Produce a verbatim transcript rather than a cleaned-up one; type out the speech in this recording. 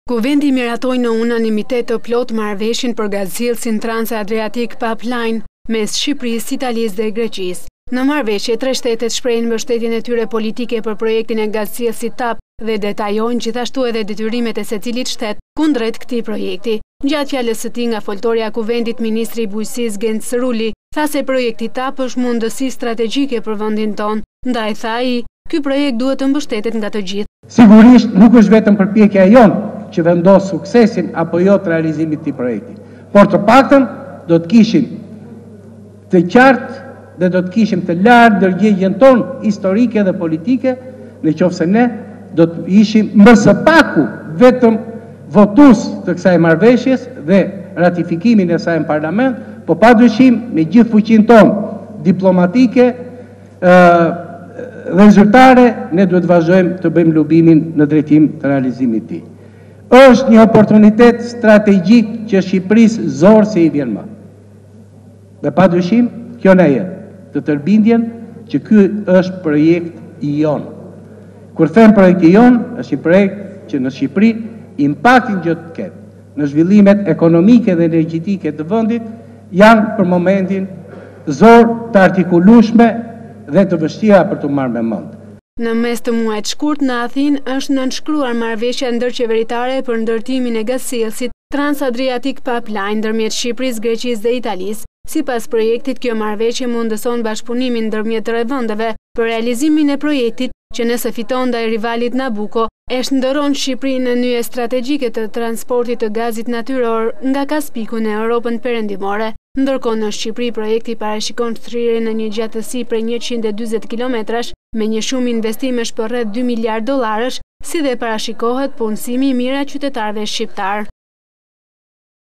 Kuvendi miratoi në unanimitet të plot marrëveshjen për gazellësin Trans-Adriatic Pipeline mes Shqipërisë, Italisë dhe Greqisë. Në marrëveshje, tre shtetet shprehin mbështetjen e tyre politike për projektin e gazellësit T A P dhe detajojnë gjithashtu edhe detyrimet e secilit shtet kundrejt këtij projekti. Gjatë fjalës së tij nga foltorja e Kuvendit, ministri i Bujqësisë Genç Sëruli tha se projekti T A P është mundësi strategjike për vendin tonë, ndaj tha ai, ky projekt duhet të mbështetet nga të gjithë. Sigurisht nuk është vetëm përpjekja jonë që vendos suksesin apo jo të realizimit të projekti, por të paktën do të kishim të qartë dhe do të kishim të lartë ndërgjegjen tonë historike dhe politike, në qoftë se ne do të ishim më së paku vetëm votues të kësaj marrëveshjes dhe ratifikimin e saj në parlament, po padyshim me gjithë fuqinë tonë diplomatike dhe zyrtare, ne duhet vazhdojmë të bëjmë lobimin në drejtim të realizimit të tij. Është një oportunitet strategjik që Shqipërisë zorë se i vjen më. Dhe padyshim, kjo na jep të tërbindjen që ky është projekt i jonë. Kur them projekt i jonë, është një projekt që në Shqipëri impaktin që të ketë në zhvillimet ekonomike dhe energjetike të vendit janë për momentin zorë të artikulueshme dhe të vështira për të marrë me mend. Në mes të muajit shkurt në Athinë është nënshkruar marrëveshja ndërqeveritare për ndërtimin e gazellësit Trans-Adriatic Pipeline ndërmjet Shqipërisë, Greqisë dhe Italisë. Sipas projektit, kjo marrëveshje mundëson bashkëpunimin ndërmjet tre vendeve për realizimin e projektit që nëse fiton ndaj rivalit Nabucco, e shndërron Shqipërinë në nyje strategjike të transportit të gazit natyror nga Kaspiku në Europën perëndimore. Ndërkohë në Shqipëri projekti parashikon thrirjen në një gjatësi prej njëqind e dyzet kilometrash me një shumë investimesh për rreth dy miliardë dollarësh, si dhe parashikohet punësimi i mirë a qytetarëve shqiptar.